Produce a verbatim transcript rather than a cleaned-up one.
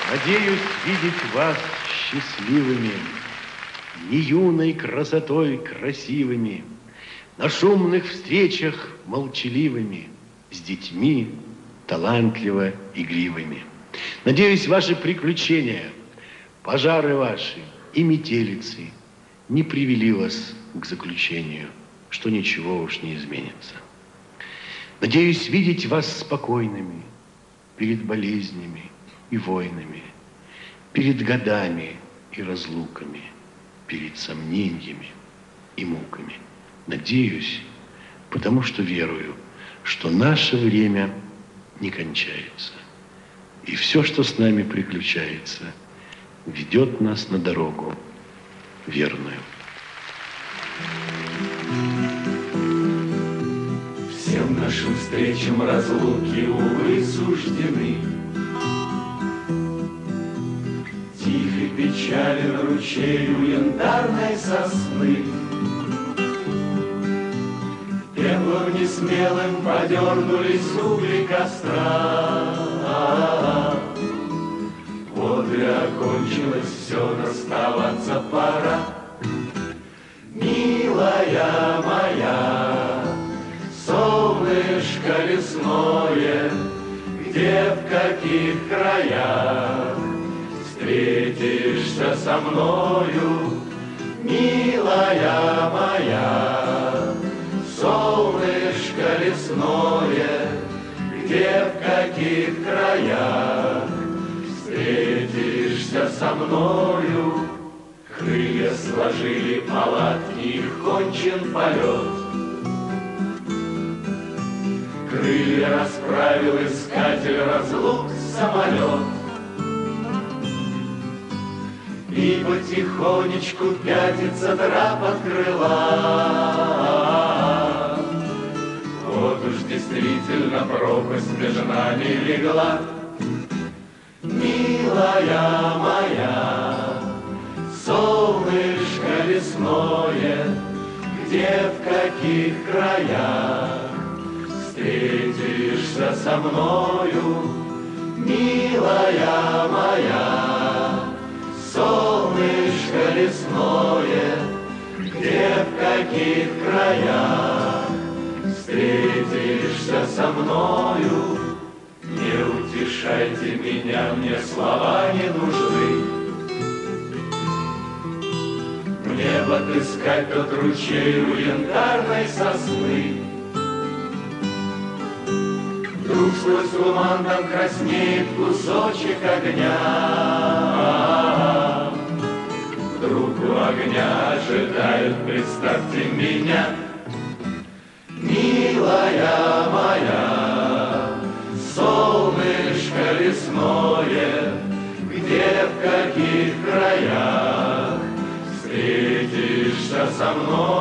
Надеюсь видеть вас счастливыми, не юной красотой красивыми, на шумных встречах молчаливыми, с детьми талантливо игривыми. Надеюсь, ваши приключения, пожары ваши и метелицы не привели вас к заключению, что ничего уж не изменится. Надеюсь видеть вас спокойными перед болезнями и войнами, перед годами и разлуками, перед сомнениями и муками. Надеюсь, потому что верую, что наше время не кончается. И все, что с нами приключается, ведет нас на дорогу верную. Всем нашим встречам разлуки, увы, суждены. Тихий печален ручей у янтарной сосны. Пеплом несмелым подернулись угли костра. Вот и окончилось все, расставаться пора. Милая моя, солнышко лесное, где, в каких краях встретишься со мною, милая моя, солнышко лесное, где, в каких краях встретишься со мною. Крылья сложили палатки, их кончен полет. Крылья расправил искатель разлук самолет. И потихонечку пятится драп от крыла. Вот уж действительно пропасть между нами легла. Милая моя, солнышко лесное, где, в каких краях встретишься со мною, милая моя, солнышко лесное, где, в каких краях встретишься со мною. Не утешайте меня, мне слова не нужны. Мне бы отыскать тот ручей у янтарной сосны. Вдруг сквозь туман там краснеет кусочек огня. Вдруг у огня ожидают, представьте меня, милая моя, солнышко лесное, где, в каких краях встретишься со мной.